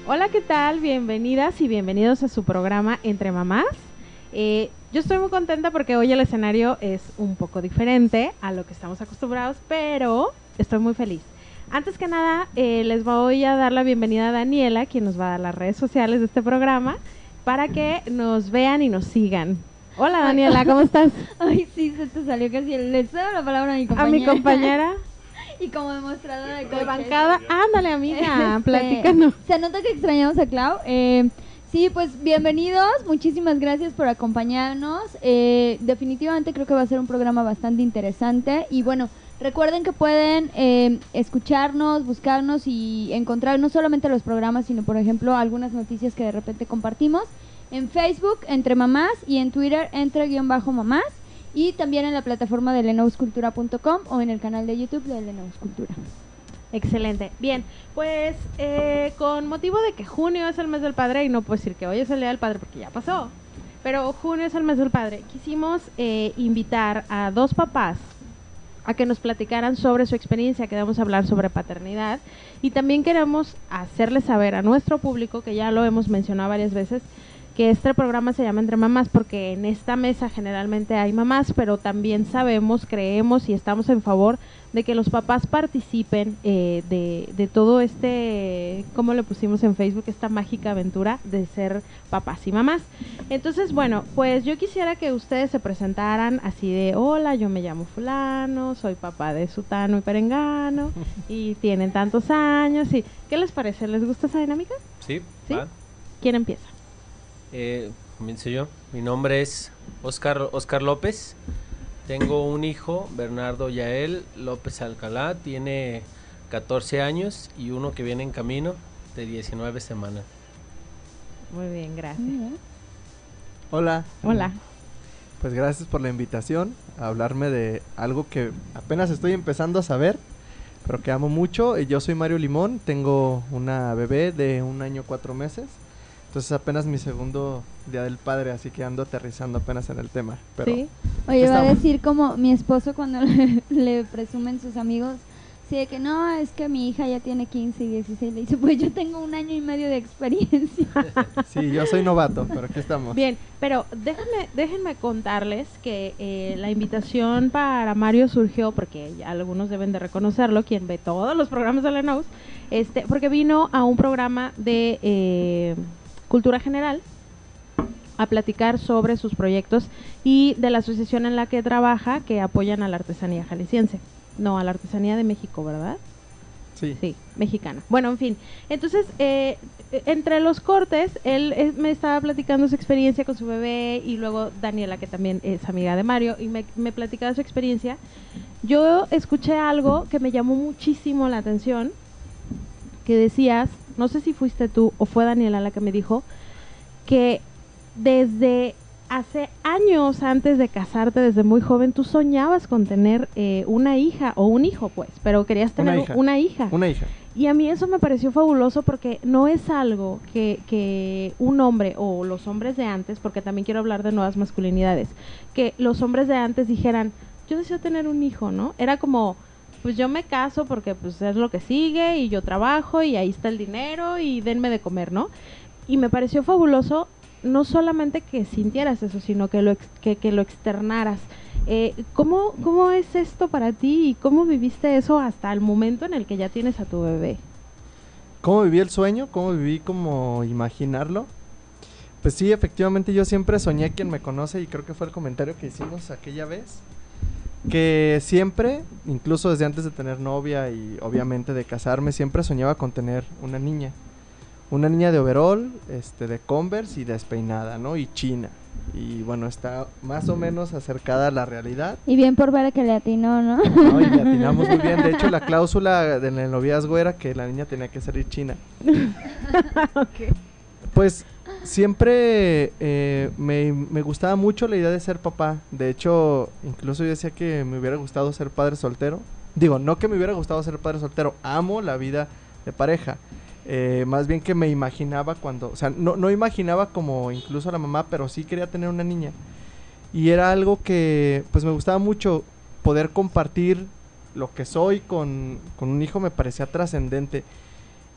Hola, ¿qué tal? Bienvenidas y bienvenidos a su programa Entre Mamás. Yo estoy muy contenta porque hoy el escenario es un poco diferente a lo que estamos acostumbrados, pero estoy muy feliz. Antes que nada, les voy a dar la bienvenida a Daniela, quien nos va a dar las redes sociales de este programa, para que nos vean y nos sigan. Hola, Daniela, ¿cómo estás? Ay, sí, se te salió casi le cedo la palabra a mi compañera. A mi compañera. Y como demostradora de De coches. bancada. Ándale, amiga, platícanos. Se nota que extrañamos a Clau. Sí, pues bienvenidos, muchísimas gracias por acompañarnos. Definitivamente creo que va a ser un programa bastante interesante. Y bueno, recuerden que pueden escucharnos, buscarnos y encontrar no solamente los programas, sino por ejemplo algunas noticias que de repente compartimos en Facebook, Entre Mamás, y en Twitter, Entre_Mamás. Y también en la plataforma de lenouscultura.com o en el canal de YouTube de Lenous Cultura. Excelente. Bien, pues con motivo de que junio es el mes del padre, y no puedo decir que hoy es el día del padre porque ya pasó, pero junio es el mes del padre, quisimos invitar a dos papás a que nos platicaran sobre su experiencia, que vamos a hablar sobre paternidad, y también queremos hacerles saber a nuestro público, que ya lo hemos mencionado varias veces, que este programa se llama Entre Mamás porque en esta mesa generalmente hay mamás, pero también sabemos, creemos y estamos en favor de que los papás participen de todo este, como le pusimos en Facebook, esta mágica aventura de ser papás y mamás. Entonces, bueno, pues yo quisiera que ustedes se presentaran así de, hola, yo me llamo fulano, soy papá de sutano y perengano, y tienen tantos años, y ¿qué les parece? ¿Les gusta esa dinámica? Sí, ¿Sí? va. ¿Quién empieza? Comienzo yo. Mi nombre es Oscar López. Tengo un hijo, Bernardo Yael López Alcalá. Tiene 14 años y uno que viene en camino de 19 semanas. Muy bien, gracias. Hola. Hola. Pues gracias por la invitación a hablarme de algo que apenas estoy empezando a saber, pero que amo mucho. Yo soy Mario Limón, tengo una bebé de 1 año 4 meses. Entonces apenas mi segundo día del padre, así que ando aterrizando apenas en el tema. Pero Sí. Oye, va a estamos. decir como mi esposo cuando le presumen sus amigos, sí, de que no, es que mi hija ya tiene 15 y 16. Le dice, pues yo tengo 1 año y medio de experiencia. Sí, yo soy novato, pero aquí estamos. Bien, pero déjenme contarles que la invitación para Mario surgió porque ya algunos deben de reconocerlo, quien ve todos los programas de Lenous, porque vino a un programa de Cultura General a platicar sobre sus proyectos y de la asociación en la que trabaja, que apoyan a la artesanía jalisciense. No, a la artesanía de México, ¿verdad? Sí. Sí, mexicana. Bueno, en fin. Entonces, entre los cortes, él me estaba platicando su experiencia con su bebé, y luego Daniela, que también es amiga de Mario, y me platicaba su experiencia. Yo escuché algo que me llamó muchísimo la atención, que decías, no sé si fuiste tú o fue Daniela la que me dijo, que desde hace años antes de casarte, desde muy joven, tú soñabas con tener una hija o un hijo, pues, pero querías tener una hija. Una hija. Y a mí eso me pareció fabuloso porque no es algo que un hombre o los hombres de antes, porque también quiero hablar de nuevas masculinidades, que los hombres de antes dijeran, yo deseo tener un hijo, ¿no? Era como, pues yo me caso porque pues es lo que sigue y yo trabajo y ahí está el dinero y denme de comer, ¿no? Y me pareció fabuloso no solamente que sintieras eso, sino que lo externaras. ¿Cómo es esto para ti y cómo viviste eso hasta el momento en el que ya tienes a tu bebé? ¿Cómo viví el sueño? ¿Cómo viví como imaginarlo? Pues sí, efectivamente yo siempre soñé, quien me conoce, y creo que fue el comentario que hicimos aquella vez, que siempre, incluso desde antes de tener novia y obviamente de casarme, siempre soñaba con tener una niña. Una niña de overol, de Converse y despeinada, ¿no? Y china. Y bueno, está más o menos acercada a la realidad. Y bien por ver que le atinó, ¿no? No, y le atinamos muy bien. De hecho, la cláusula en el noviazgo era que la niña tenía que salir china. Okay. Pues siempre me gustaba mucho la idea de ser papá. De hecho, incluso yo decía que me hubiera gustado ser padre soltero. Digo, no que me hubiera gustado ser padre soltero. Amo la vida de pareja. Más bien que me imaginaba cuando, o sea, no imaginaba como incluso a la mamá, pero sí quería tener una niña. Y era algo que pues me gustaba mucho, poder compartir lo que soy con un hijo me parecía trascendente.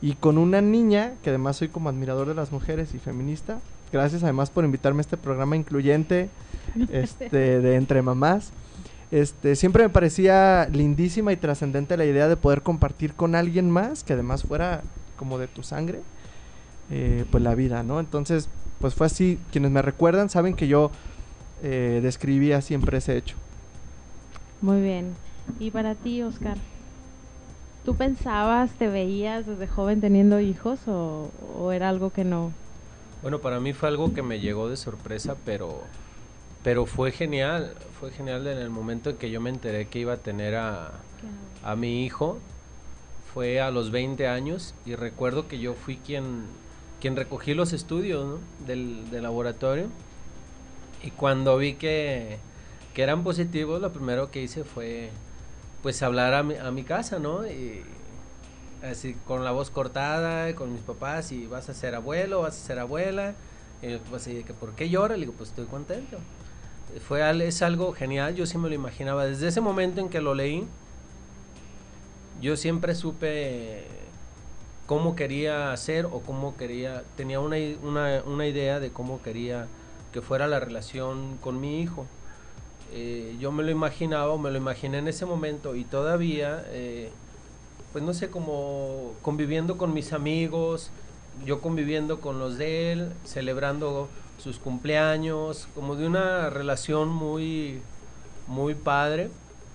y con una niña, que además soy como admirador de las mujeres y feminista. Gracias además por invitarme a este programa incluyente, de Entre Mamás. Siempre me parecía lindísima y trascendente la idea de poder compartir con alguien más, que además fuera como de tu sangre, pues la vida, ¿no? Entonces, pues fue así. Quienes me recuerdan saben que yo describía siempre ese hecho. Muy bien. ¿Y para ti, Oscar? ¿Tú pensabas, te veías desde joven teniendo hijos o era algo que no? Bueno, para mí fue algo que me llegó de sorpresa, pero fue genial en el momento en que yo me enteré que iba a tener a mi hijo. Fue a los 20 años y recuerdo que yo fui quien recogí los estudios, ¿no? del laboratorio, y cuando vi que eran positivos, lo primero que hice fue pues hablar a mi casa, ¿no? Y así con la voz cortada, con mis papás, y vas a ser abuelo, vas a ser abuela, y pues así, que ¿por qué llora? Le digo, pues estoy contento. Es algo genial, yo sí me lo imaginaba. Desde ese momento en que lo leí, yo siempre supe cómo quería hacer o tenía una idea de cómo quería que fuera la relación con mi hijo. Yo me lo imaginé en ese momento, y todavía, pues no sé, como conviviendo con mis amigos, yo conviviendo con los de él, celebrando sus cumpleaños, como de una relación muy, muy padre.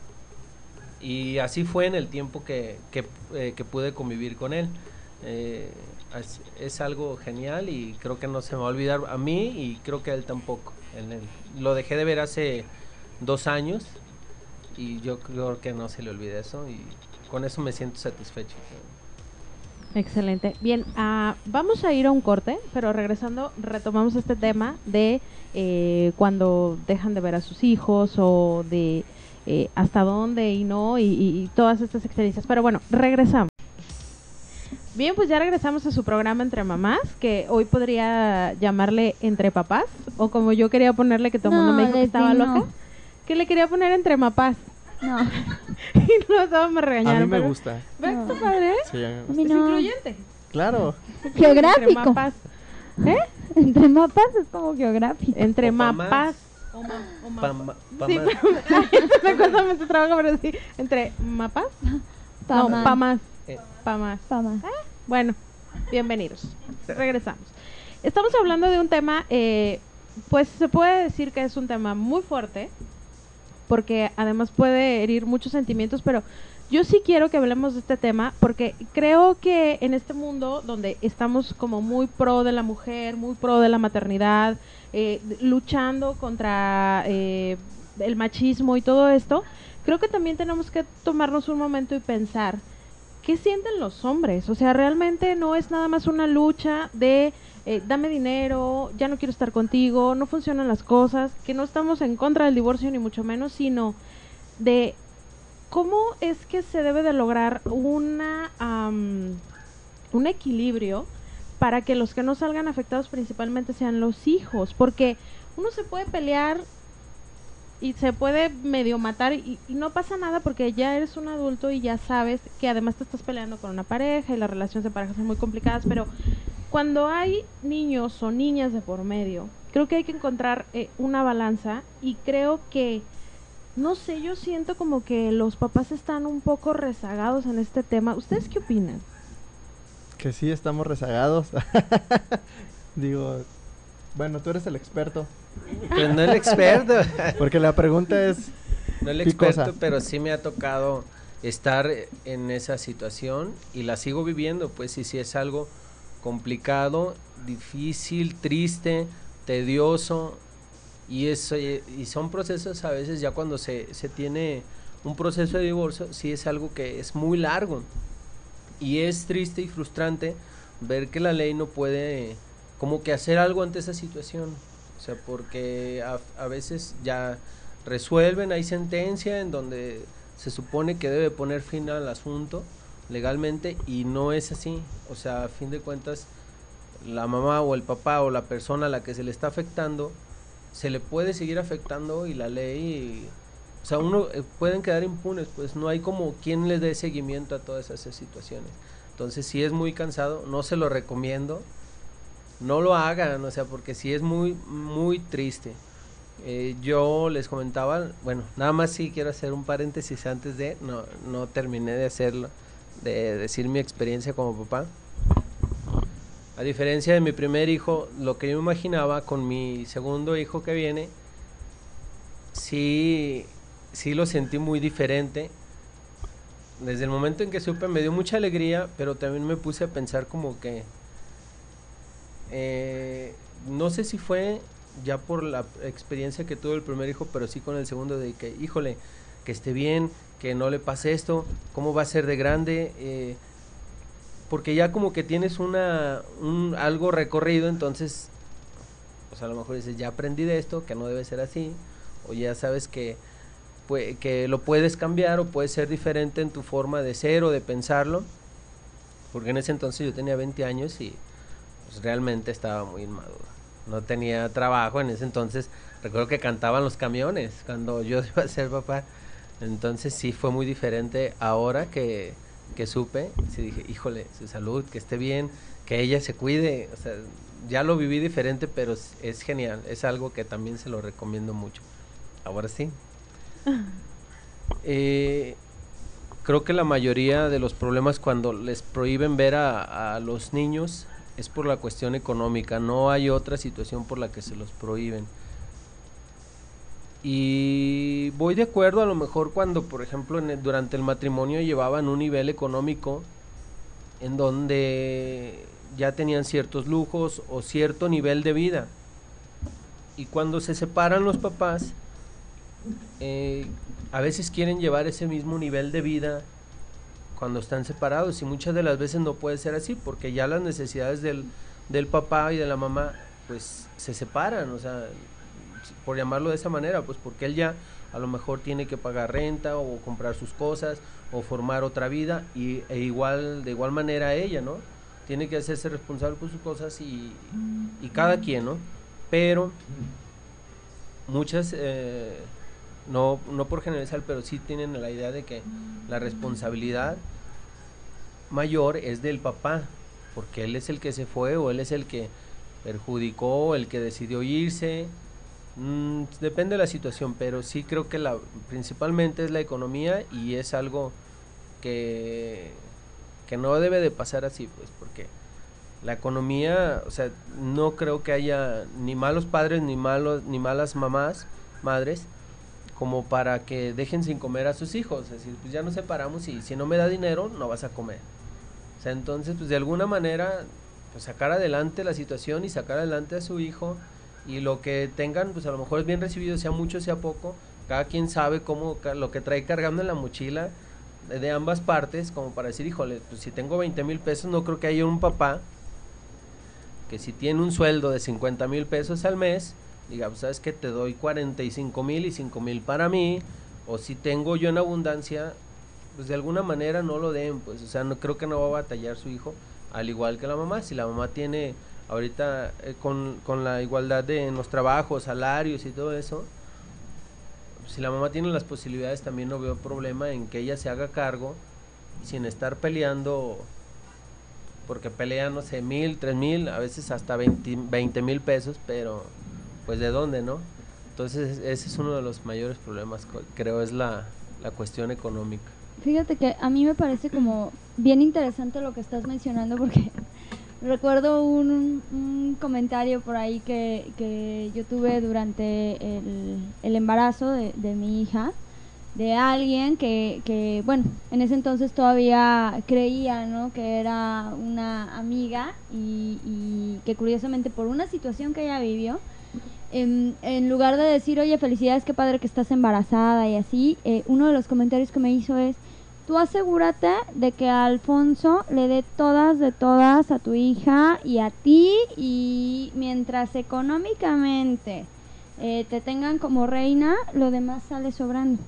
Y así fue en el tiempo que pude convivir con él. Es algo genial y creo que no se me va a olvidar a mí, y creo que a él tampoco. Lo dejé de ver hace 2 años y yo creo que no se le olvida eso, y con eso me siento satisfecho. Excelente. Bien, vamos a ir a un corte, pero regresando retomamos este tema de cuando dejan de ver a sus hijos, o de hasta dónde y no, y todas estas experiencias. Pero bueno, regresamos. Bien, pues ya regresamos a su programa Entre Mamás, que hoy podría llamarle Entre Papás, o como yo quería ponerle, que todo el mundo me dijo que estaba loca, que le quería poner Entre Mapás. No. Y no, todos me regañaron. A mí me gusta. ¿Ves No. tu padre? Sí, a mí me A gusta. mí Es no. incluyente. Claro. Geográfico. Entre Mapás. Entre mapas es como geográfico. Entre O Mapás. Sí, me cuesta mucho trabajo, pero sí. Entre Mapás. No, Pamás. Pamás. Eh. Pamás. Pamás. Bueno, bienvenidos. Regresamos. Estamos hablando de un tema, pues se puede decir que es un tema muy fuerte, porque además puede herir muchos sentimientos, pero yo sí quiero que hablemos de este tema, porque creo que en este mundo donde estamos como muy pro de la mujer, muy pro de la maternidad, luchando contra el machismo y todo esto, creo que también tenemos que tomarnos un momento y pensar ¿qué sienten los hombres? O sea, realmente no es nada más una lucha de dame dinero, ya no quiero estar contigo, no funcionan las cosas, que no estamos en contra del divorcio ni mucho menos, sino de cómo es que se debe de lograr un equilibrio para que los que no salgan afectados principalmente sean los hijos, porque uno se puede pelear y se puede medio matar y no pasa nada, porque ya eres un adulto y ya sabes que además te estás peleando con una pareja y las relaciones de pareja son muy complicadas, pero cuando hay niños o niñas de por medio, creo que hay que encontrar una balanza, y creo que, no sé, yo siento como que los papás están un poco rezagados en este tema. ¿Ustedes qué opinan? Que sí, estamos rezagados. Digo, bueno, tú eres el experto. Pues no el experto. Porque la pregunta es No el picosa. experto, pero sí me ha tocado estar en esa situación y la sigo viviendo, pues sí es algo complicado, difícil, triste, tedioso, y son procesos a veces, ya cuando se tiene un proceso de divorcio, sí es algo que es muy largo, y es triste y frustrante ver que la ley no puede como que hacer algo ante esa situación, o sea, porque a veces ya resuelven, hay sentencia en donde se supone que debe poner fin al asunto legalmente, y no es así. O sea, a fin de cuentas, la mamá o el papá o la persona a la que se le está afectando, se le puede seguir afectando, y la ley, o sea, pueden quedar impunes, pues no hay como quien le dé seguimiento a todas esas situaciones. Entonces sí es muy cansado, no se lo recomiendo, no lo hagan, o sea, porque sí es muy, muy triste. Yo les comentaba, bueno, nada más sí quiero hacer un paréntesis antes de, no terminé de hacerlo, de decir mi experiencia como papá. A diferencia de mi primer hijo, lo que yo imaginaba con mi segundo hijo que viene, sí lo sentí muy diferente. Desde el momento en que supe me dio mucha alegría, pero también me puse a pensar como que no sé si fue ya por la experiencia que tuvo el primer hijo, pero sí con el segundo, de que híjole, que esté bien, que no le pase esto, cómo va a ser de grande, porque ya como que tienes algo recorrido, entonces pues a lo mejor dices, ya aprendí de esto, que no debe ser así, o ya sabes que lo puedes cambiar o puede ser diferente en tu forma de ser o de pensarlo, porque en ese entonces yo tenía 20 años y pues realmente estaba muy inmaduro, no tenía trabajo en ese entonces. Recuerdo que cantaban los camiones cuando yo iba a ser papá, entonces sí fue muy diferente. Ahora que supe, sí dije, híjole, su salud, que esté bien, que ella se cuide, o sea, ya lo viví diferente, pero es genial, es algo que también se lo recomiendo mucho. Ahora sí. Creo que la mayoría de los problemas cuando les prohíben ver a los niños es por la cuestión económica, no hay otra situación por la que se los prohíben. Y voy de acuerdo a lo mejor cuando, por ejemplo, durante el matrimonio llevaban un nivel económico en donde ya tenían ciertos lujos o cierto nivel de vida. Y cuando se separan los papás, a veces quieren llevar ese mismo nivel de vida cuando están separados, y muchas de las veces no puede ser así, porque ya las necesidades del papá y de la mamá pues se separan, o sea, por llamarlo de esa manera, pues porque él ya a lo mejor tiene que pagar renta o comprar sus cosas o formar otra vida, de igual manera ella, ¿no? Tiene que hacerse responsable por sus cosas y cada quien, ¿no? Pero muchas, no por generalizar, pero sí tienen la idea de que la responsabilidad mayor es del papá, porque él es el que se fue o él es el que perjudicó, el que decidió irse. Depende de la situación, pero sí creo que principalmente es la economía, y es algo que no debe de pasar así, pues, porque la economía, o sea, no creo que haya ni malos padres ni malas madres, como para que dejen sin comer a sus hijos. Es decir, pues ya nos separamos y si no me da dinero no vas a comer. O sea, entonces pues de alguna manera pues sacar adelante la situación y sacar adelante a su hijo, y lo que tengan pues a lo mejor es bien recibido, sea mucho sea poco, cada quien sabe lo que trae cargando en la mochila de ambas partes, como para decir, híjole, pues si tengo 20,000 pesos, no creo que haya un papá que si tiene un sueldo de 50,000 pesos al mes, diga, pues sabes que te doy 45,000 y 5,000 para mí, o si tengo yo en abundancia, pues de alguna manera no lo den, pues, o sea, no creo que no va a batallar su hijo, al igual que la mamá. Si la mamá tiene ahorita con la igualdad en los trabajos, salarios y todo eso, si la mamá tiene las posibilidades, también no veo problema en que ella se haga cargo sin estar peleando, porque pelean, no sé, 1,000, 3,000, a veces hasta 20,000 pesos, pero pues de dónde, ¿no? Entonces ese es uno de los mayores problemas, creo, es la cuestión económica. Fíjate que a mí me parece como bien interesante lo que estás mencionando, porque recuerdo un comentario por ahí que yo tuve durante el embarazo de mi hija, de alguien que, bueno, en ese entonces todavía creía, ¿no?, que era una amiga, y que curiosamente por una situación que ella vivió, en lugar de decir, oye, felicidades, qué padre que estás embarazada y así, uno de los comentarios que me hizo es, tú asegúrate de que a Alfonso le dé todas de todas a tu hija y a ti, y mientras económicamente te tengan como reina, lo demás sale sobrando.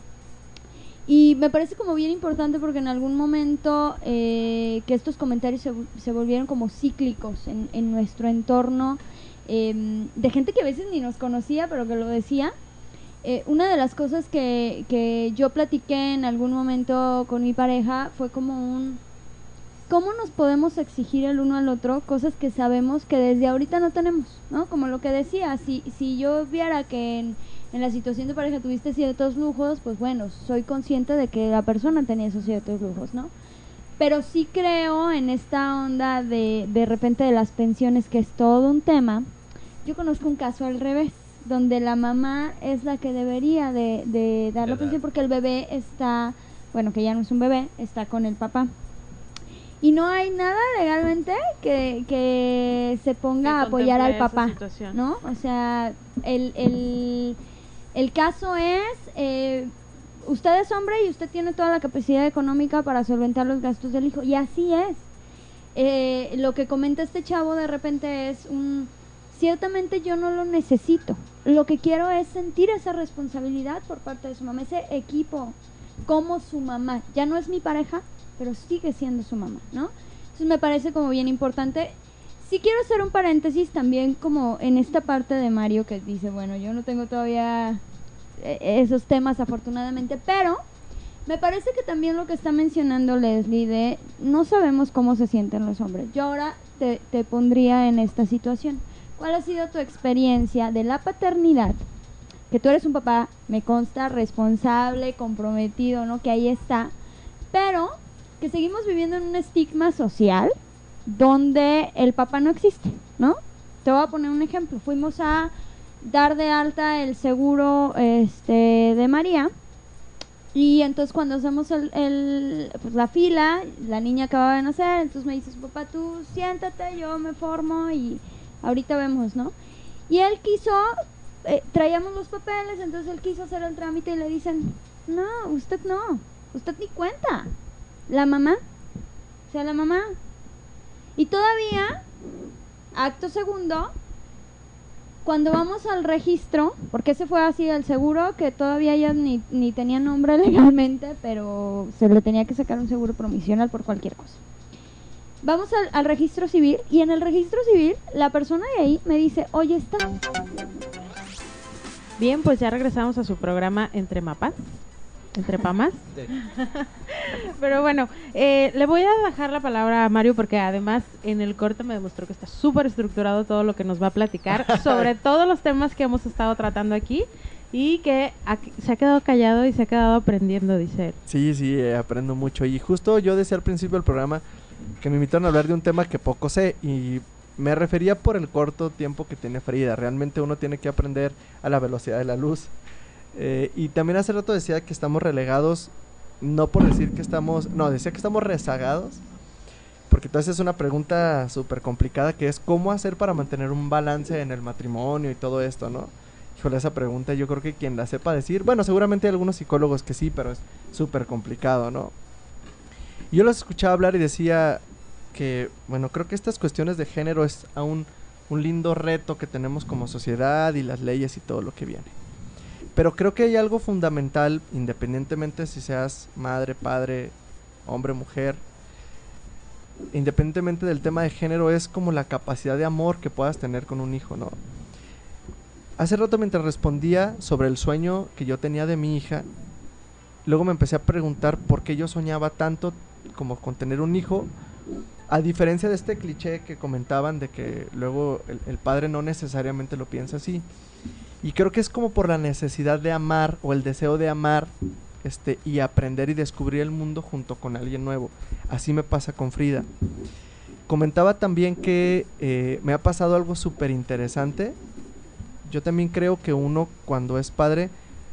Y me parece como bien importante, porque en algún momento que estos comentarios se volvieron como cíclicos en nuestro entorno, de gente que a veces ni nos conocía, pero que lo decía. Una de las cosas que yo platiqué en algún momento con mi pareja fue como ¿cómo nos podemos exigir el uno al otro cosas que sabemos que desde ahorita no tenemos, ¿no? Como lo que decía, si yo viera que en la situación de pareja tuviste ciertos lujos, pues bueno, soy consciente de que la persona tenía esos ciertos lujos, ¿no? Pero sí creo en esta onda de repente de las pensiones, que es todo un tema. Yo conozco un caso al revés, donde la mamá es la que debería de dar la pensión porque el bebé está, bueno, que ya no es un bebé, está con el papá. Y no hay nada legalmente que se ponga a apoyar al papá, ¿no? O sea, el caso es, usted es hombre y usted tiene toda la capacidad económica para solventar los gastos del hijo. Y así es. Lo que comenta este chavo de repente es ciertamente yo no lo necesito. Lo que quiero es sentir esa responsabilidad por parte de su mamá, ese equipo como su mamá. Ya no es mi pareja, pero sigue siendo su mamá, ¿no? Entonces me parece como bien importante. Sí quiero hacer un paréntesis también como en esta parte de Mario que dice, bueno, yo no tengo todavía esos temas afortunadamente, pero me parece que también lo que está mencionando Leslie de no sabemos cómo se sienten los hombres. Yo ahora te pondría en esta situación. ¿Cuál ha sido tu experiencia de la paternidad? Que tú eres un papá, me consta, responsable, comprometido, ¿no? Que ahí está, pero que seguimos viviendo en un estigma social donde el papá no existe, ¿no? Te voy a poner un ejemplo. Fuimos a dar de alta el seguro de María y entonces cuando hacemos pues la fila, la niña acababa de nacer, entonces me dice su papá, tú siéntate, yo me formo y ahorita vemos, ¿no? Y él quiso, traíamos los papeles, entonces él quiso hacer el trámite y le dicen, no, usted ni cuenta. La mamá, o sea, la mamá. Y todavía, acto segundo, cuando vamos al registro, porque ese fue así el seguro, que todavía ella ni tenía nombre legalmente, pero se le tenía que sacar un seguro provisional por cualquier cosa. Vamos al registro civil, y en el registro civil, la persona de ahí me dice, oye, está. Bien, pues ya regresamos a su programa Entre Mapas. Entre Pamas. Pero bueno, le voy a dejar la palabra a Mario porque además en el corte me demostró que está súper estructurado todo lo que nos va a platicar sobre todos los temas que hemos estado tratando aquí y que se ha quedado callado y se ha quedado aprendiendo, dice él. Sí, aprendo mucho. Y justo yo decía al principio del programa que me invitaron a hablar de un tema que poco sé y me refería por el corto tiempo que tiene Frida. Realmente uno tiene que aprender a la velocidad de la luz. Y también hace rato decía que estamos relegados, no por decir que decía que estamos rezagados, porque entonces es una pregunta súper complicada que es ¿cómo hacer para mantener un balance en el matrimonio y todo esto, no? Híjole, esa pregunta yo creo que quien la sepa decir, bueno, seguramente hay algunos psicólogos que sí, pero es súper complicado, ¿no? Yo los escuchaba hablar y decía que, bueno, creo que estas cuestiones de género es aún un lindo reto que tenemos como sociedad y las leyes y todo lo que viene. Pero creo que hay algo fundamental, independientemente si seas madre, padre, hombre, mujer, independientemente del tema de género, es como la capacidad de amor que puedas tener con un hijo, ¿no? Hace rato mientras respondía sobre el sueño que yo tenía de mi hija, luego me empecé a preguntar por qué yo soñaba tanto como con tener un hijo, a diferencia de este cliché que comentaban de que luego el padre no necesariamente lo piensa así. Y creo que es como por la necesidad de amar o el deseo de amar y aprender y descubrir el mundo junto con alguien nuevo. Así me pasa con Frida. Comentaba también que me ha pasado algo súper interesante. Yo también creo que uno cuando es padre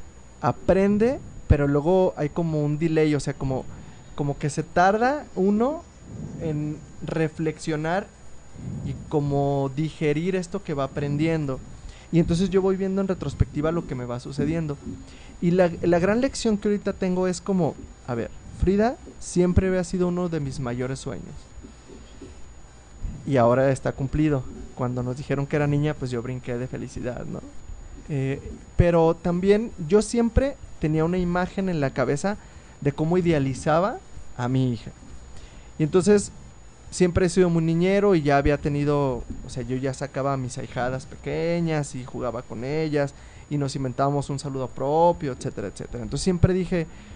aprende, pero luego hay como un delay, o sea, como que se tarda uno en reflexionar y como digerir esto que va aprendiendo. Y entonces yo voy viendo en retrospectiva lo que me va sucediendo. Y la gran lección que ahorita tengo es como, a ver, Frida siempre había sido uno de mis mayores sueños. Y ahora está cumplido. Cuando nos dijeron que era niña, pues yo brinqué de felicidad, ¿no? Pero también yo siempre tenía una imagen en la cabeza de cómo idealizaba a mi hija. Y entonces siempre he sido muy niñero y ya había tenido, o sea, yo ya sacaba a mis ahijadas pequeñas y jugaba con ellas y nos inventábamos un saludo propio, etcétera, etcétera. Entonces siempre dije,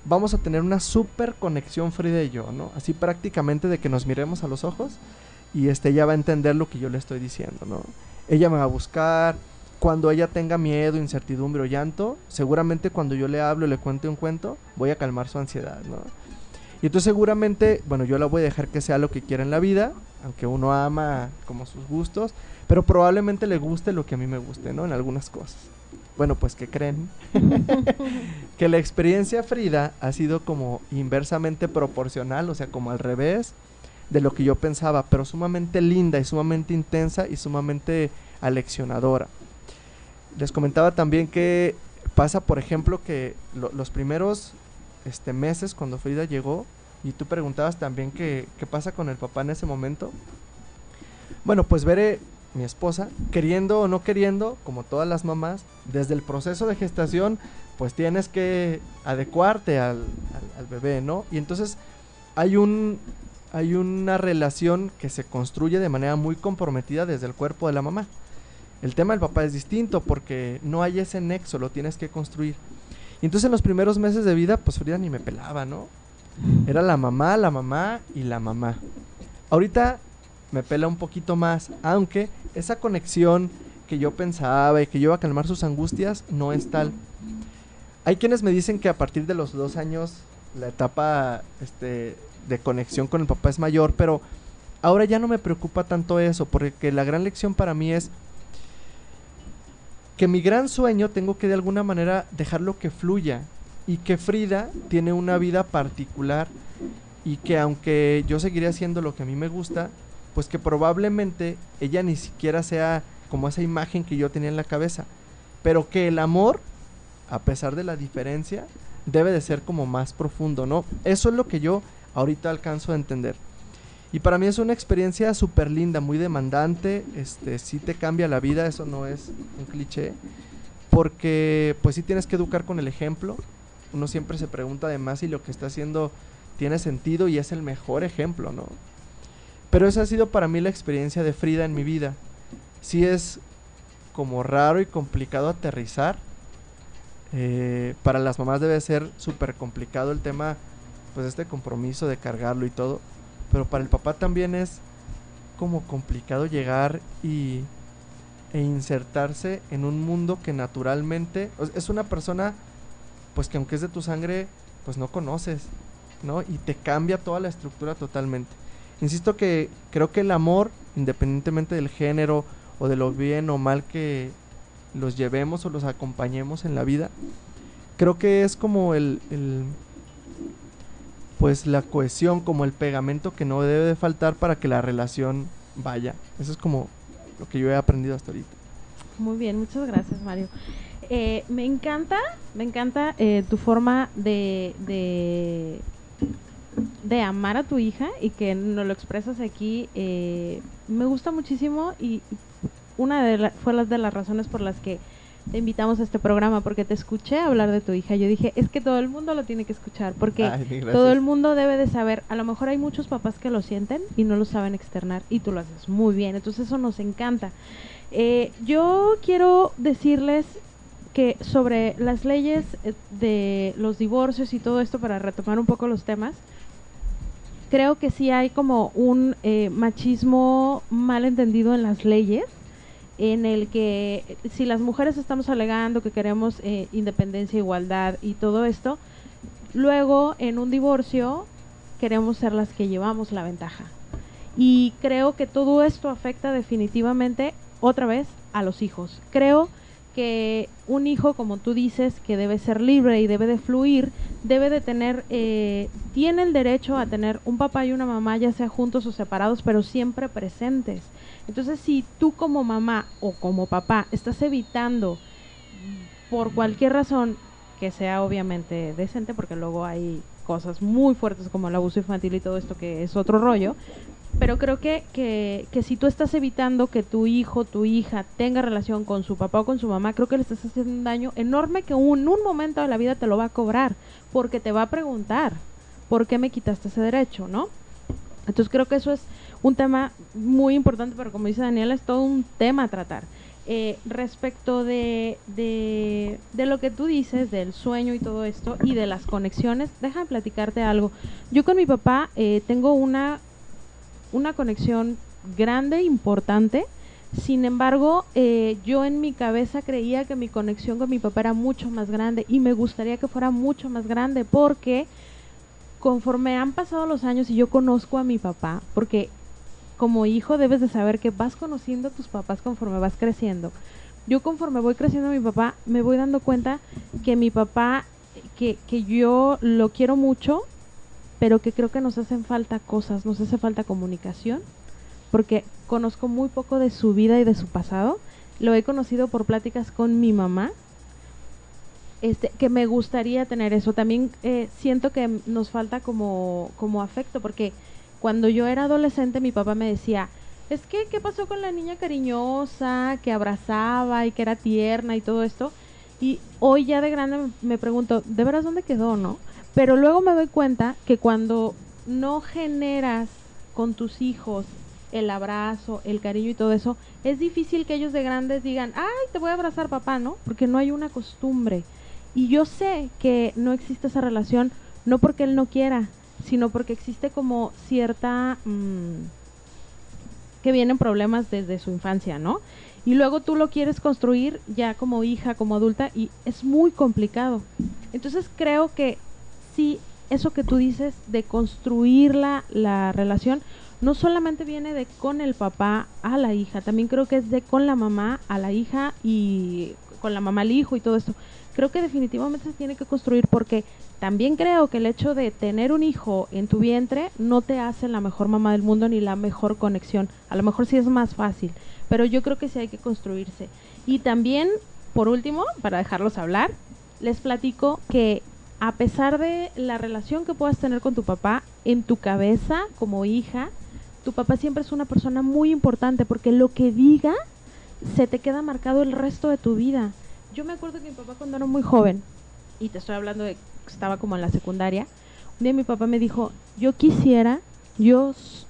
vamos a tener una súper conexión Frida y yo, ¿no? Así prácticamente de que nos miremos a los ojos y ella va a entender lo que yo le estoy diciendo, ¿no? Ella me va a buscar, cuando ella tenga miedo, incertidumbre o llanto, seguramente cuando yo le hablo, le cuente un cuento, voy a calmar su ansiedad, ¿no? Y entonces seguramente, bueno, yo la voy a dejar que sea lo que quiera en la vida, aunque uno ama como sus gustos, pero probablemente le guste lo que a mí me guste, ¿no? En algunas cosas. Bueno, pues, ¿qué creen? Que la experiencia Frida ha sido como inversamente proporcional, o sea, como al revés de lo que yo pensaba, pero sumamente linda y sumamente intensa y sumamente aleccionadora. Les comentaba también que pasa, por ejemplo, que los primeros meses cuando Frida llegó, y tú preguntabas también qué pasa con el papá en ese momento. Bueno, pues Bere, mi esposa, queriendo o no queriendo, como todas las mamás, desde el proceso de gestación, pues tienes que adecuarte al bebé, ¿no? Y entonces hay una relación que se construye de manera muy comprometida desde el cuerpo de la mamá. El tema del papá es distinto porque no hay ese nexo, lo tienes que construir. Y entonces en los primeros meses de vida, pues Frida ni me pelaba, ¿no? Era la mamá y la mamá. Ahorita me pela un poquito más, aunque esa conexión que yo pensaba y que yo iba a calmar sus angustias no es tal. Hay quienes me dicen que a partir de los 2 años la etapa de conexión con el papá es mayor, pero ahora ya no me preocupa tanto eso, porque la gran lección para mí es que mi gran sueño tengo que de alguna manera dejarlo que fluya, y que Frida tiene una vida particular, y que aunque yo seguiré haciendo lo que a mí me gusta, pues que probablemente ella ni siquiera sea como esa imagen que yo tenía en la cabeza, pero que el amor, a pesar de la diferencia, debe de ser como más profundo, ¿no? Eso es lo que yo ahorita alcanzo a entender. Y para mí es una experiencia súper linda, muy demandante, sí te cambia la vida, eso no es un cliché, porque pues sí tienes que educar con el ejemplo. Uno siempre se pregunta además si lo que está haciendo tiene sentido, y es el mejor ejemplo, ¿no? Pero esa ha sido para mí la experiencia de Frida en mi vida. Sí es como raro y complicado aterrizar. Para las mamás debe ser súper complicado el tema, pues compromiso de cargarlo y todo. Pero para el papá también es como complicado llegar e insertarse en un mundo que naturalmente es una persona, pues que aunque es de tu sangre, pues no conoces, ¿no? Y te cambia toda la estructura totalmente. Insisto que creo que el amor, independientemente del género o de lo bien o mal que los llevemos o los acompañemos en la vida, creo que es como pues la cohesión, como el pegamento que no debe de faltar para que la relación vaya. Eso es como lo que yo he aprendido hasta ahorita. Muy bien, muchas gracias, Mario. Me encanta tu forma de amar a tu hija, y que nos lo expresas aquí. Me gusta muchísimo, y fue de las razones por las que te invitamos a este programa, porque te escuché hablar de tu hija. Yo dije, es que todo el mundo lo tiene que escuchar, porque todo el mundo debe de saber. A lo mejor hay muchos papás que lo sienten y no lo saben externar, y tú lo haces muy bien, entonces eso nos encanta. Yo quiero decirles que sobre las leyes de los divorcios y todo esto, para retomar un poco los temas, creo que sí hay como un machismo mal entendido en las leyes, en el que si las mujeres estamos alegando que queremos independencia, igualdad y todo esto, luego en un divorcio queremos ser las que llevamos la ventaja. Y creo que todo esto afecta definitivamente, otra vez, a los hijos. Creo que un hijo, como tú dices, que debe ser libre y debe de fluir, debe de tener, tiene el derecho a tener un papá y una mamá, ya sea juntos o separados, pero siempre presentes. Entonces, si tú como mamá o como papá estás evitando, por cualquier razón, que sea obviamente decente, porque luego hay cosas muy fuertes como el abuso infantil y todo esto, que es otro rollo, pero creo que si tú estás evitando que tu hijo, tu hija tenga relación con su papá o con su mamá, creo que le estás haciendo un daño enorme, que en un momento de la vida te lo va a cobrar, porque te va a preguntar, ¿por qué me quitaste ese derecho?, ¿no? Entonces creo que eso es un tema muy importante, pero como dice Daniela, es todo un tema a tratar. respecto de lo que tú dices, del sueño y todo esto, y de las conexiones, déjame platicarte algo. Yo con mi papá tengo una conexión grande, importante. Sin embargo, yo en mi cabeza creía que mi conexión con mi papá era mucho más grande y me gustaría que fuera mucho más grande porque conforme han pasado los años y yo conozco a mi papá, porque como hijo debes de saber que vas conociendo a tus papás conforme vas creciendo. Yo conforme voy creciendo a mi papá, me voy dando cuenta que mi papá, que yo lo quiero mucho, pero que creo que nos hacen falta cosas, nos hace falta comunicación, porque conozco muy poco de su vida y de su pasado. Lo he conocido por pláticas con mi mamá, que me gustaría tener eso. También siento que nos falta como afecto, porque cuando yo era adolescente mi papá me decía, ¿qué pasó con la niña cariñosa, que abrazaba y que era tierna y todo esto? Y hoy ya de grande me pregunto, ¿de veras dónde quedó, no? Pero luego me doy cuenta que cuando no generas con tus hijos el abrazo, el cariño y todo eso, es difícil que ellos de grandes digan, ay, te voy a abrazar papá, ¿no? Porque no hay una costumbre. Y yo sé que no existe esa relación, no porque él no quiera, sino porque existe como cierta... que vienen problemas desde su infancia, ¿no? Y luego tú lo quieres construir ya como hija, como adulta, y es muy complicado. Entonces creo que sí, eso que tú dices de construir la relación, no solamente viene de con el papá a la hija, también creo que es de con la mamá a la hija y con la mamá al hijo y todo esto. Creo que definitivamente se tiene que construir porque también creo que el hecho de tener un hijo en tu vientre no te hace la mejor mamá del mundo ni la mejor conexión. A lo mejor sí es más fácil, pero yo creo que sí hay que construirse. Y también, por último, para dejarlos hablar, les platico que a pesar de la relación que puedas tener con tu papá, en tu cabeza como hija, tu papá siempre es una persona muy importante porque lo que diga se te queda marcado el resto de tu vida. Yo me acuerdo que mi papá cuando era muy joven, y te estoy hablando de que estaba como en la secundaria, un día mi papá me dijo, yo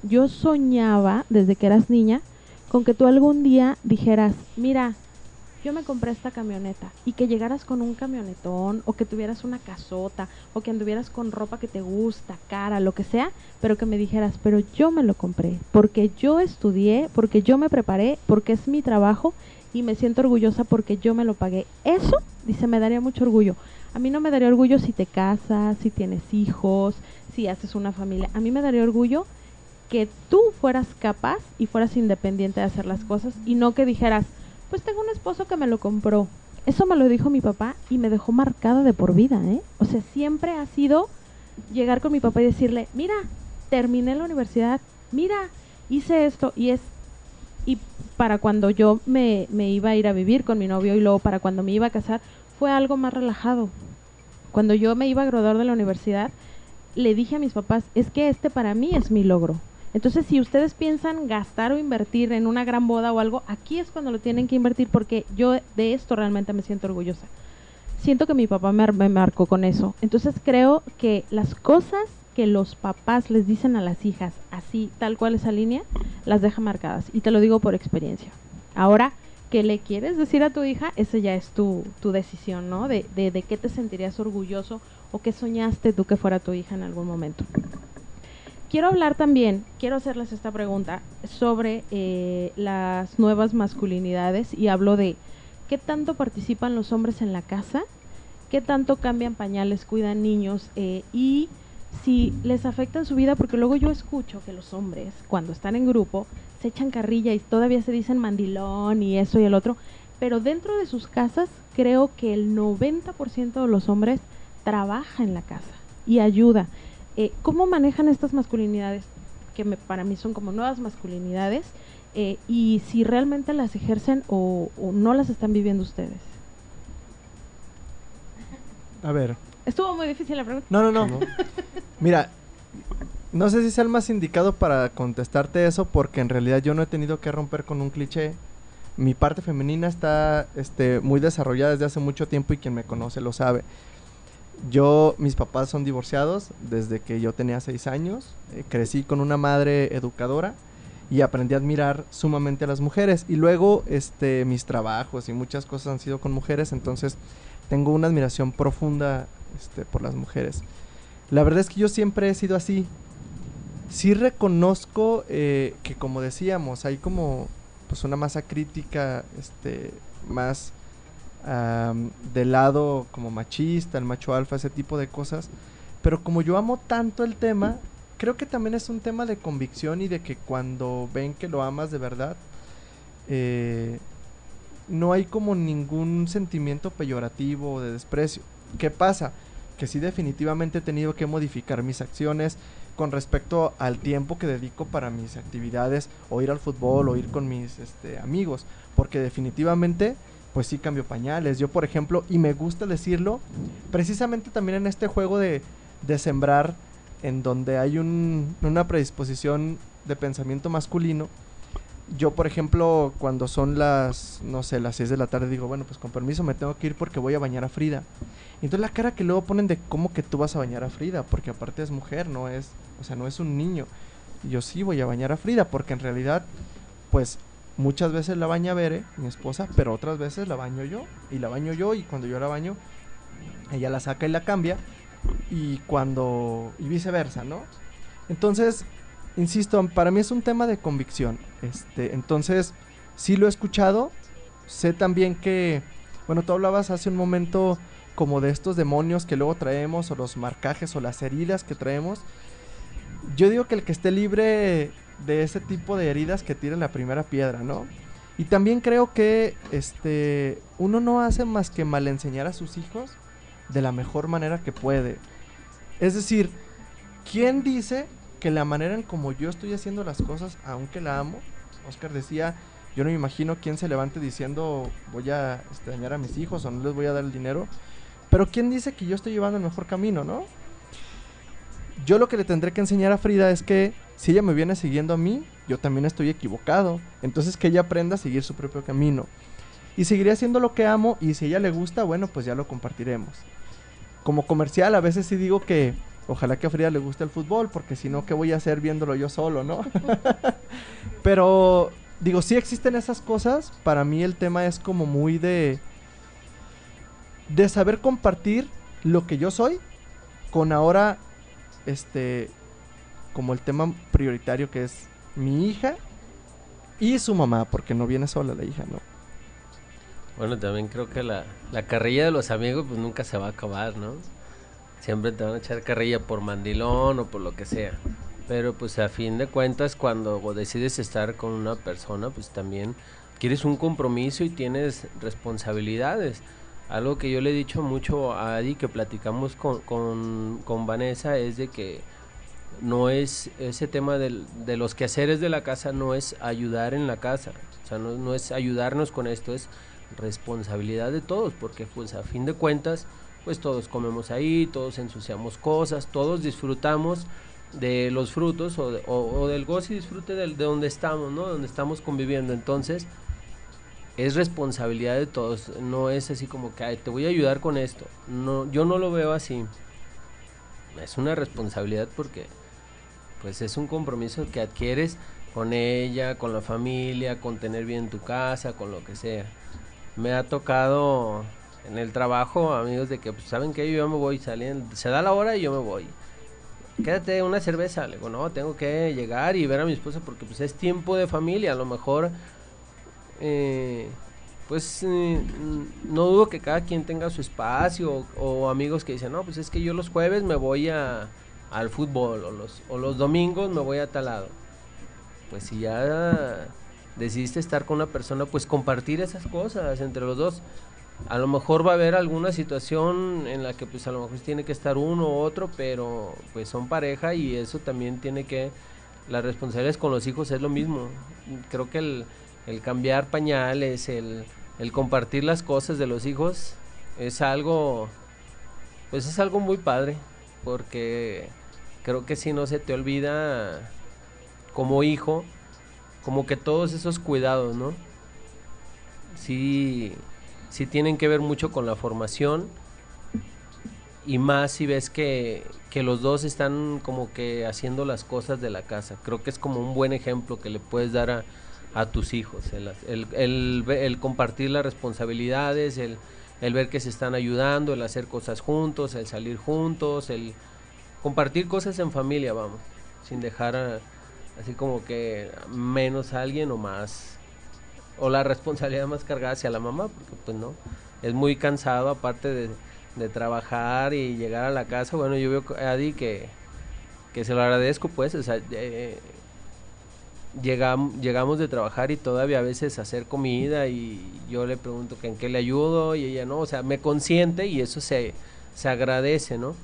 soñaba desde que eras niña con que tú algún día dijeras, mira, yo me compré esta camioneta, y que llegaras con un camionetón, o que tuvieras una casota, o que anduvieras con ropa que te gusta, cara, lo que sea, pero que me dijeras, pero yo me lo compré, porque yo estudié, porque yo me preparé, porque es mi trabajo, y me siento orgullosa porque yo me lo pagué. Eso, dice, me daría mucho orgullo. A mí no me daría orgullo si te casas, si tienes hijos, si haces una familia. A mí me daría orgullo que tú fueras capaz y fueras independiente de hacer las cosas, y no que dijeras, pues tengo un esposo que me lo compró. Eso me lo dijo mi papá y me dejó marcada de por vida, ¿eh? O sea, siempre ha sido llegar con mi papá y decirle, mira, terminé la universidad, mira, hice esto, y para cuando yo me iba a ir a vivir con mi novio y luego para cuando me iba a casar, fue algo más relajado. Cuando yo me iba a graduar de la universidad, le dije a mis papás, es que para mí es mi logro. Entonces, si ustedes piensan gastar o invertir en una gran boda o algo, aquí es cuando lo tienen que invertir porque yo de esto realmente me siento orgullosa. Siento que mi papá me marcó con eso. Entonces, creo que las cosas que los papás les dicen a las hijas, así, tal cual esa línea, las deja marcadas. Y te lo digo por experiencia. Ahora, ¿qué le quieres decir a tu hija? Esa ya es tu decisión, ¿no? De qué te sentirías orgulloso o qué soñaste tú que fuera tu hija en algún momento. Quiero hablar también, quiero hacerles esta pregunta sobre las nuevas masculinidades y hablo de qué tanto participan los hombres en la casa, qué tanto cambian pañales, cuidan niños y si les afecta en su vida, porque luego yo escucho que los hombres cuando están en grupo se echan carrilla y todavía se dicen mandilón y eso y el otro, pero dentro de sus casas creo que el 90% de los hombres trabaja en la casa y ayuda. ¿Cómo manejan estas masculinidades? Que para mí son como nuevas masculinidades y si realmente las ejercen o no las están viviendo ustedes. A ver. Estuvo muy difícil la pregunta. No. Mira, no sé si sea el más indicado para contestarte eso porque en realidad yo no he tenido que romper con un cliché. Mi parte femenina está muy desarrollada desde hace mucho tiempo y quien me conoce lo sabe. Mis papás son divorciados desde que yo tenía 6 años, crecí con una madre educadora y aprendí a admirar sumamente a las mujeres. Y luego mis trabajos y muchas cosas han sido con mujeres, entonces tengo una admiración profunda por las mujeres. La verdad es que yo siempre he sido así. Sí reconozco que, como decíamos, hay como pues una masa crítica más del lado como machista, el macho alfa, ese tipo de cosas. Pero como yo amo tanto el tema, creo que también es un tema de convicción y de que cuando ven que lo amas de verdad, no hay como ningún sentimiento peyorativo o de desprecio. ¿Qué pasa? Que sí, definitivamente he tenido que modificar mis acciones con respecto al tiempo que dedico para mis actividades, o ir al fútbol, o ir con mis amigos, porque definitivamente pues sí cambio pañales. Yo, por ejemplo, y me gusta decirlo, precisamente también en este juego de sembrar, en donde hay una predisposición de pensamiento masculino, yo, por ejemplo, cuando son las 6 de la tarde, digo, bueno, pues con permiso me tengo que ir porque voy a bañar a Frida. Y entonces la cara que luego ponen de cómo que tú vas a bañar a Frida, porque aparte es mujer, no es un niño. Y yo sí voy a bañar a Frida, porque en realidad, pues muchas veces la baña Bere, mi esposa, pero otras veces la baño yo, y cuando yo la baño, ella la saca y la cambia, y viceversa, ¿no? Entonces, insisto, para mí es un tema de convicción. Entonces, sí lo he escuchado. Sé también que, bueno, tú hablabas hace un momento como de estos demonios que luego traemos, o los marcajes, o las heridas que traemos. Yo digo que el que esté libre de ese tipo de heridas, que tire la primera piedra, ¿no? Y también creo que uno no hace más que mal enseñar a sus hijos de la mejor manera que puede. Es decir, ¿quién dice que la manera en como yo estoy haciendo las cosas, aunque la amo? Oscar decía, yo no me imagino quién se levante diciendo voy a dañar a mis hijos o no les voy a dar el dinero, pero ¿quién dice que yo estoy llevando el mejor camino, no? Yo lo que le tendré que enseñar a Frida es que si ella me viene siguiendo a mí, yo también estoy equivocado, entonces que ella aprenda a seguir su propio camino, y seguiré haciendo lo que amo, y si a ella le gusta, bueno, pues ya lo compartiremos. Como comercial, a veces sí digo que ojalá que a Frida le guste el fútbol, porque si no, ¿qué voy a hacer viéndolo yo solo, no? Pero, digo, sí existen esas cosas. Para mí el tema es como muy de saber compartir lo que yo soy con ahora, como el tema prioritario, que es mi hija y su mamá, porque no viene sola la hija, ¿no? Bueno, también creo que la carrilla de los amigos pues nunca se va a acabar, ¿no? Siempre te van a echar carrilla por mandilón o por lo que sea. Pero pues a fin de cuentas, cuando decides estar con una persona, pues también quieres un compromiso y tienes responsabilidades. Algo que yo le he dicho mucho a Adi, que platicamos con Vanessa, es de que no es ese tema de los quehaceres de la casa, no es ayudar en la casa. O sea, no es ayudarnos con esto, es responsabilidad de todos, porque pues a fin de cuentas pues todos comemos ahí, todos ensuciamos cosas, todos disfrutamos de los frutos o del goce y disfrute de donde estamos, ¿no? Donde estamos conviviendo. Entonces es responsabilidad de todos, no es así como que ay, te voy a ayudar con esto. No, yo no lo veo así. Es una responsabilidad porque pues es un compromiso que adquieres con ella, con la familia, con tener bien tu casa, con lo que sea. Me ha tocado en el trabajo amigos de que pues, saben que yo me voy saliendo, se da la hora y yo me voy. Quédate una cerveza, le digo, no, tengo que llegar y ver a mi esposa porque pues es tiempo de familia, a lo mejor no dudo que cada quien tenga su espacio o amigos que dicen, no, pues es que yo los jueves me voy al fútbol o los domingos me voy a tal lado. Pues si ya decidiste estar con una persona, pues compartir esas cosas entre los dos. A lo mejor va a haber alguna situación en la que pues a lo mejor tiene que estar uno u otro, pero pues son pareja y eso también tiene que, las responsabilidades con los hijos es lo mismo. Creo que el cambiar pañales, el compartir las cosas de los hijos es algo, pues es algo muy padre, porque creo que si no se te olvida como hijo, como que todos esos cuidados, ¿no? Sí tienen que ver mucho con la formación y más si ves que los dos están como que haciendo las cosas de la casa. Creo que es como un buen ejemplo que le puedes dar a tus hijos, el compartir las responsabilidades, el ver que se están ayudando, el hacer cosas juntos, el salir juntos, el compartir cosas en familia, vamos, sin dejar así como que menos a alguien o más, o la responsabilidad más cargada hacia la mamá, porque pues no, es muy cansado aparte de trabajar y llegar a la casa. Bueno, yo veo a Adi que se lo agradezco, pues, o sea, llegamos de trabajar y todavía a veces hacer comida y yo le pregunto que en qué le ayudo y ella no, o sea, me consiente y eso se agradece, ¿no?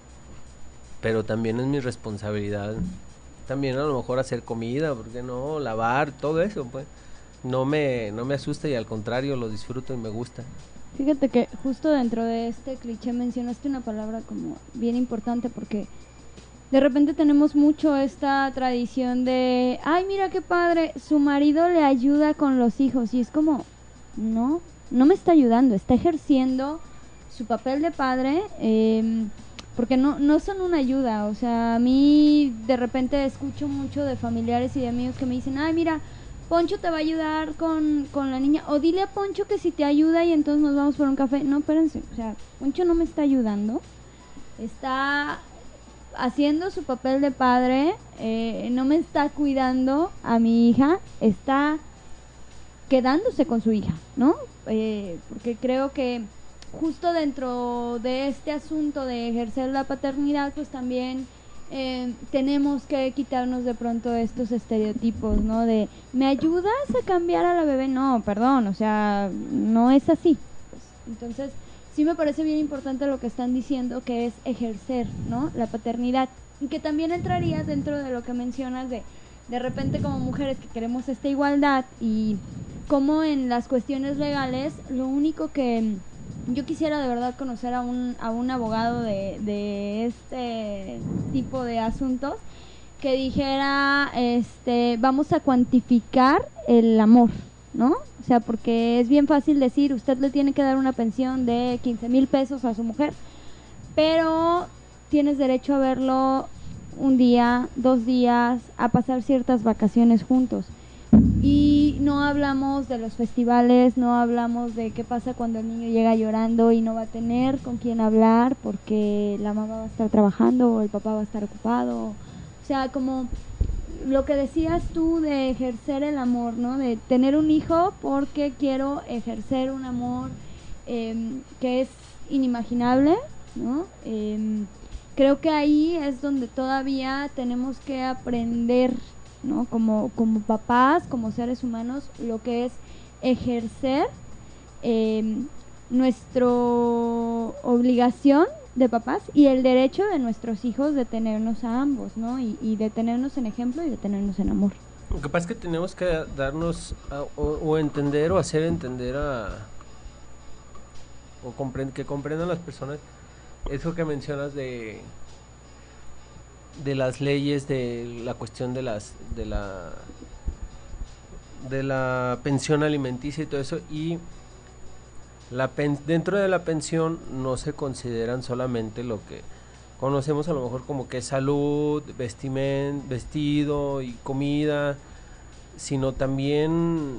Pero también es mi responsabilidad, también a lo mejor hacer comida, ¿por qué no? Lavar, todo eso, pues, no me asusta y al contrario lo disfruto y me gusta. Fíjate que justo dentro de este cliché mencionaste una palabra como bien importante, porque de repente tenemos mucho esta tradición de, ay, mira qué padre, su marido le ayuda con los hijos, y es como, no me está ayudando, está ejerciendo su papel de padre, porque no son una ayuda. O sea, a mí de repente escucho mucho de familiares y de amigos que me dicen, ay, mira, Poncho te va a ayudar con la niña, o dile a Poncho que si te ayuda y entonces nos vamos por un café. No, espérense, o sea, Poncho no me está ayudando, está haciendo su papel de padre, no me está cuidando a mi hija, está quedándose con su hija, ¿no? Porque creo que justo dentro de este asunto de ejercer la paternidad, pues también tenemos que quitarnos de pronto estos estereotipos, ¿no? De, ¿me ayudas a cambiar a la bebé? No, perdón, o sea, no es así. Pues, entonces, sí me parece bien importante lo que están diciendo, que es ejercer, ¿no?, la paternidad, y que también entraría dentro de lo que mencionas de repente como mujeres que queremos esta igualdad, y como en las cuestiones legales, lo único que yo quisiera de verdad conocer a un abogado de este tipo de asuntos, que dijera, vamos a cuantificar el amor, ¿no? O sea, porque es bien fácil decir, usted le tiene que dar una pensión de 15,000 pesos a su mujer, pero tienes derecho a verlo un día, 2 días, a pasar ciertas vacaciones juntos. Y no hablamos de los festivales, no hablamos de qué pasa cuando el niño llega llorando y no va a tener con quién hablar porque la mamá va a estar trabajando o el papá va a estar ocupado. O sea, como lo que decías tú de ejercer el amor, ¿no? De tener un hijo porque quiero ejercer un amor que es inimaginable, ¿no? Creo que ahí es donde todavía tenemos que aprender, ¿no? Como papás, como seres humanos, lo que es ejercer nuestra obligación de papás y el derecho de nuestros hijos de tenernos a ambos, ¿no? Y de tenernos en ejemplo y de tenernos en amor. Lo que pasa es que tenemos que darnos o entender o hacer entender que comprendan las personas eso que mencionas de las leyes, de la cuestión de la pensión alimenticia y todo eso, y dentro de la pensión no se consideran solamente lo que conocemos a lo mejor como que es salud, vestido y comida, sino también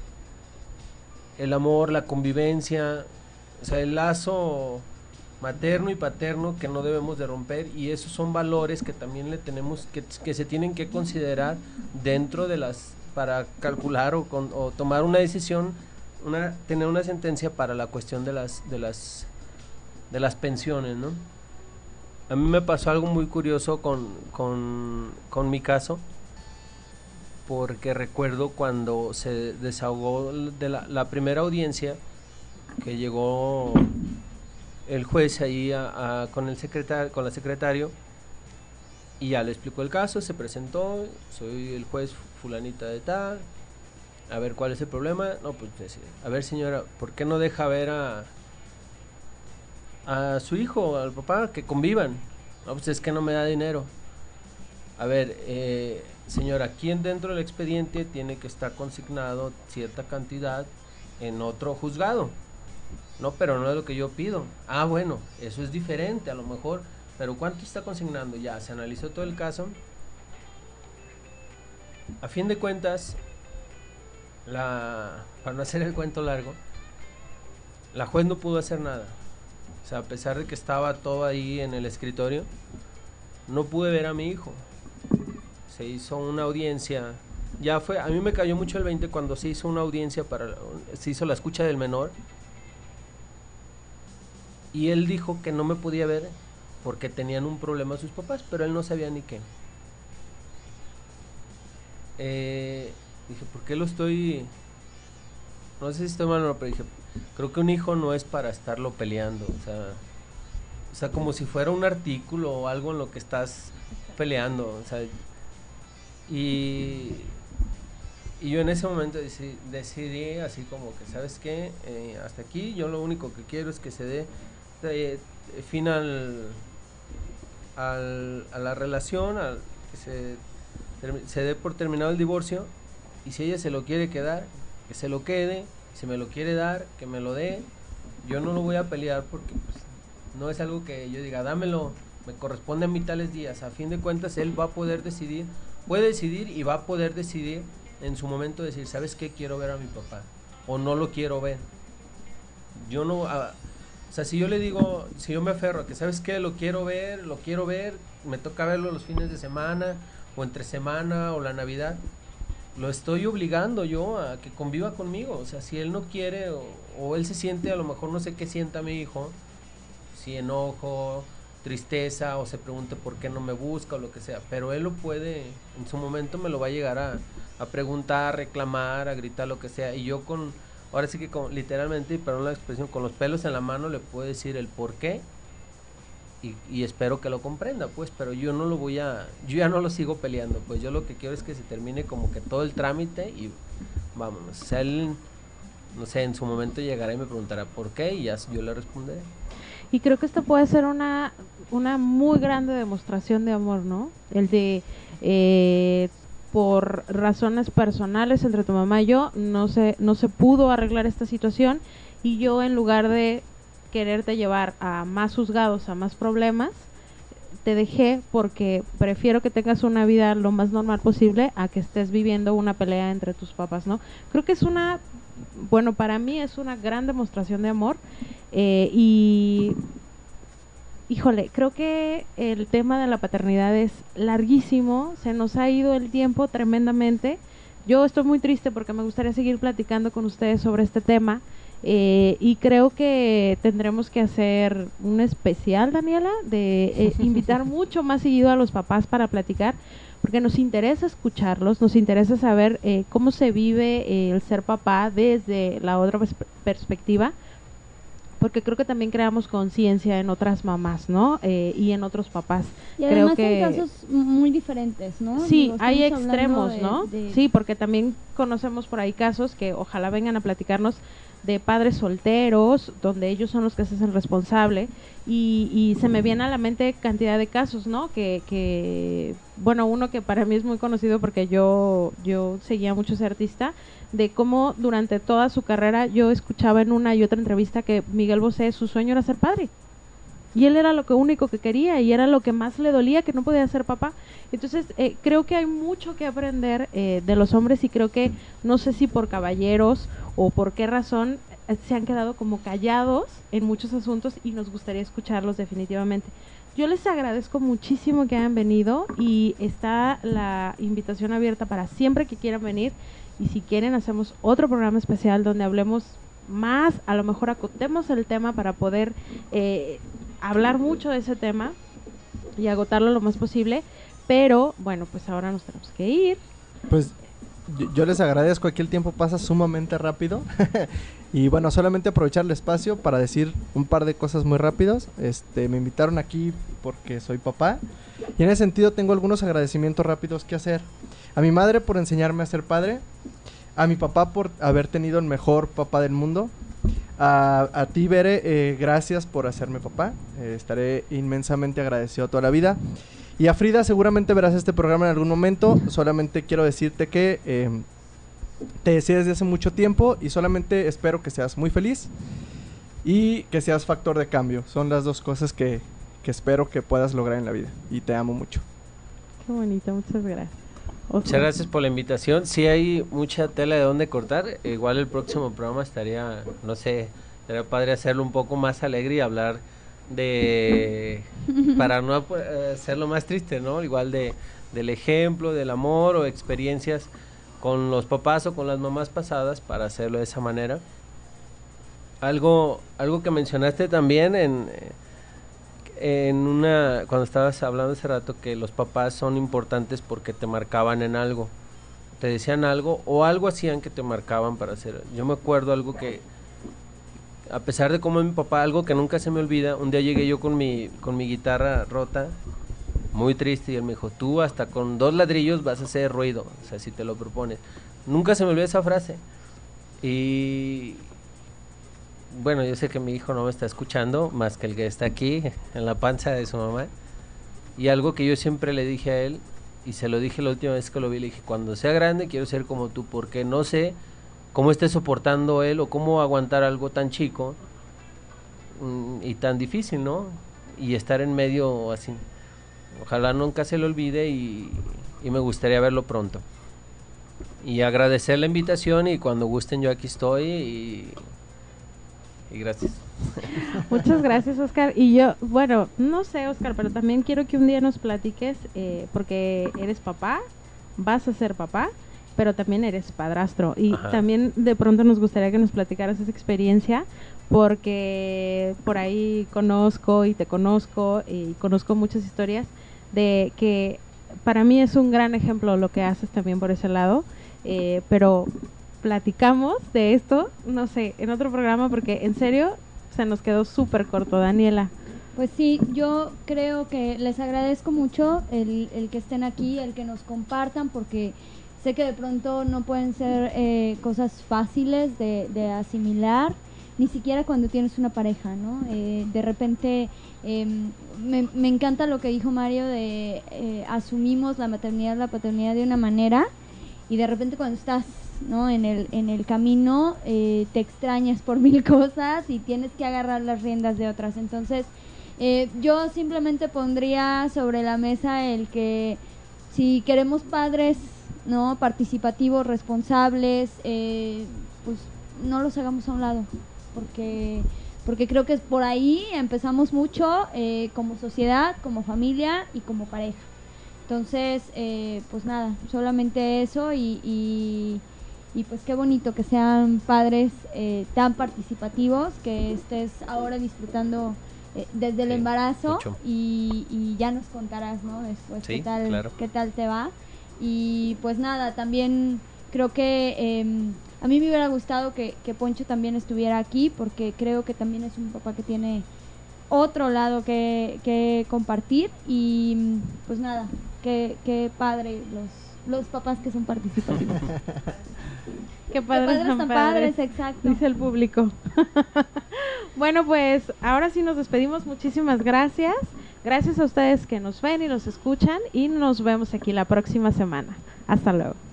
el amor, la convivencia, o sea, el lazo materno y paterno que no debemos de romper, y esos son valores que también le tenemos que se tienen que considerar dentro de para calcular o tomar una decisión, tener una sentencia para la cuestión de las pensiones, ¿no? A mí me pasó algo muy curioso con mi caso, porque recuerdo cuando se desahogó de la primera audiencia, que llegó el juez ahí con la secretario, y ya le explicó el caso, se presentó, soy el juez fulanita de tal, a ver cuál es el problema. No, pues a ver, señora, ¿por qué no deja ver a su hijo, al papá, que convivan? No, pues es que no me da dinero. A ver, señora, aquí dentro del expediente tiene que estar consignado cierta cantidad en otro juzgado. No, pero no es lo que yo pido. Ah, bueno, eso es diferente a lo mejor, pero ¿cuánto está consignando? Ya, se analizó todo el caso. A fin de cuentas, para no hacer el cuento largo, la juez no pudo hacer nada. O sea, a pesar de que estaba todo ahí en el escritorio, no pude ver a mi hijo. Se hizo una audiencia. Ya fue, a mí me cayó mucho el 20 cuando se hizo una audiencia se hizo la escucha del menor. Y él dijo que no me podía ver porque tenían un problema sus papás, pero él no sabía ni qué. Dije, ¿por qué lo estoy...? No sé si estoy mal o no, pero dije, creo que un hijo no es para estarlo peleando, o sea, como si fuera un artículo o algo en lo que estás peleando, o sea, y yo en ese momento decidí así como que, ¿sabes qué? Hasta aquí, yo lo único que quiero es que se dé fin a la relación, que se dé por terminado el divorcio, y si ella se lo quiere quedar, que se lo quede, si me lo quiere dar, que me lo dé. Yo no lo voy a pelear porque pues, no es algo que yo diga, dámelo, me corresponde a mí tales días. A fin de cuentas, él va a poder decidir, puede decidir y va a poder decidir en su momento decir, ¿sabes qué? Quiero ver a mi papá, o no lo quiero ver. Yo no, o sea, si yo le digo, si yo me aferro a que, ¿sabes qué? Lo quiero ver, me toca verlo los fines de semana, o entre semana, o la Navidad, lo estoy obligando yo a que conviva conmigo. O sea, si él no quiere, o él se siente, a lo mejor no sé qué sienta mi hijo, si enojo, tristeza, o se pregunte por qué no me busca, o lo que sea, pero él lo puede, en su momento me lo va a llegar a preguntar, a reclamar, a gritar, lo que sea, y yo ahora sí que literalmente, y perdón la expresión, con los pelos en la mano le puedo decir el por qué, y espero que lo comprenda, pues, pero yo ya no lo sigo peleando, pues yo lo que quiero es que se termine como que todo el trámite y vámonos. O sea, él, no sé, en su momento llegará y me preguntará por qué, y ya yo le responderé. Y creo que esto puede ser una muy grande demostración de amor, ¿no? El de, por razones personales entre tu mamá y yo, no se pudo arreglar esta situación, y yo, en lugar de quererte llevar a más juzgados, a más problemas, te dejé porque prefiero que tengas una vida lo más normal posible a que estés viviendo una pelea entre tus papás, ¿no? Creo que bueno, para mí es una gran demostración de amor, y híjole, creo que el tema de la paternidad es larguísimo, se nos ha ido el tiempo tremendamente. Yo estoy muy triste porque me gustaría seguir platicando con ustedes sobre este tema, y creo que tendremos que hacer un especial, Daniela, de invitar mucho más seguido a los papás para platicar, porque nos interesa escucharlos, nos interesa saber cómo se vive el ser papá desde la otra perspectiva, porque creo que también creamos conciencia en otras mamás, ¿no? Y en otros papás. Y además creo que en casos muy diferentes, ¿no? sí, Digo, hay estamos hablando extremos, ¿no? Sí, porque también conocemos por ahí casos que ojalá vengan a platicarnos, de padres solteros, donde ellos son los que se hacen responsable, y se me viene a la mente cantidad de casos, ¿no? Que bueno, uno que para mí es muy conocido porque yo seguía mucho a ese artista, de cómo durante toda su carrera yo escuchaba en una y otra entrevista que Miguel Bosé, su sueño era ser padre. Y él era lo único que quería, y era lo que más le dolía, que no podía ser papá. Entonces, creo que hay mucho que aprender de los hombres, y creo que, no sé si por caballeros o por qué razón, se han quedado como callados en muchos asuntos, y nos gustaría escucharlos definitivamente. Yo les agradezco muchísimo que hayan venido, y está la invitación abierta para siempre que quieran venir, y si quieren hacemos otro programa especial donde hablemos más, a lo mejor acotemos el tema para poder hablar mucho de ese tema y agotarlo lo más posible, pero bueno, pues ahora nos tenemos que ir. Pues yo les agradezco, aquí el tiempo pasa sumamente rápido y bueno, solamente aprovechar el espacio para decir un par de cosas muy rápidos. Me invitaron aquí porque soy papá, y en ese sentido tengo algunos agradecimientos rápidos que hacer. A mi madre por enseñarme a ser padre, a mi papá por haber tenido el mejor papá del mundo, a ti, Bere, gracias por hacerme papá, estaré inmensamente agradecido toda la vida. Y a Frida, seguramente verás este programa en algún momento. Solamente quiero decirte que te deseo desde hace mucho tiempo, y solamente espero que seas muy feliz. y que seas factor de cambio. Son las dos cosas que espero que puedas lograr en la vida, y te amo mucho. Qué bonito, muchas gracias. Muchas gracias por la invitación. Sí hay mucha tela de dónde cortar. Igual el próximo programa estaría, no sé, sería padre hacerlo un poco más alegre y hablar de, para no hacerlo más triste, ¿no? Igual del ejemplo, del amor o experiencias con los papás o con las mamás pasadas, para hacerlo de esa manera. Algo que mencionaste también cuando estabas hablando hace rato, que los papás son importantes porque te marcaban en algo, te decían algo o algo hacían que te marcaban para hacer. Yo me acuerdo algo que, a pesar de cómo es mi papá, algo que nunca se me olvida, un día llegué yo con mi guitarra rota, muy triste, y él me dijo, tú hasta con 2 ladrillos vas a hacer ruido, o sea, si te lo propones. Nunca se me olvida esa frase. Y bueno, yo sé que mi hijo no me está escuchando, más que el que está aquí, en la panza de su mamá. Y algo que yo siempre le dije a él, y se lo dije la última vez que lo vi, le dije, cuando sea grande quiero ser como tú, porque no sé cómo esté soportando él o cómo aguantar algo tan chico y tan difícil, ¿no? Y estar en medio así. Ojalá nunca se lo olvide y me gustaría verlo pronto. Y agradecer la invitación, y cuando gusten yo aquí estoy y gracias. Muchas gracias, Oscar. Y yo, bueno, no sé, Oscar, pero también quiero que un día nos platiques, porque eres papá, vas a ser papá, pero también eres padrastro. Y Ajá. también de pronto nos gustaría que nos platicaras esa experiencia, porque por ahí conozco y te conozco y conozco muchas historias de que para mí es un gran ejemplo lo que haces también por ese lado, pero platicamos de esto, no sé, en otro programa, porque en serio se nos quedó súper corto, Daniela. Pues sí, yo creo que les agradezco mucho el que estén aquí, el que nos compartan, porque sé que de pronto no pueden ser cosas fáciles de asimilar, ni siquiera cuando tienes una pareja, ¿no? De repente, me encanta lo que dijo Mario de asumimos la maternidad, la paternidad de una manera, y de repente cuando estás, ¿no?, en el camino, te extrañas por 1000 cosas y tienes que agarrar las riendas de otras. Entonces, yo simplemente pondría sobre la mesa el que si queremos padres, ¿no?, participativos, responsables, pues no los hagamos a un lado, porque creo que es por ahí empezamos mucho, como sociedad, como familia y como pareja. Entonces, pues nada, solamente eso, y pues qué bonito que sean padres tan participativos, que estés ahora disfrutando desde el embarazo, y ya nos contarás, ¿no?, después Sí, claro, qué tal te va. Y pues nada, también creo que a mí me hubiera gustado que Poncho también estuviera aquí, porque creo que también es un papá que tiene otro lado que compartir, y pues nada, qué padre los papás que son participativos. Qué padres tan padres, exacto. dice el público. Bueno, pues ahora sí nos despedimos. Muchísimas gracias. Gracias a ustedes que nos ven y nos escuchan, y nos vemos aquí la próxima semana. Hasta luego.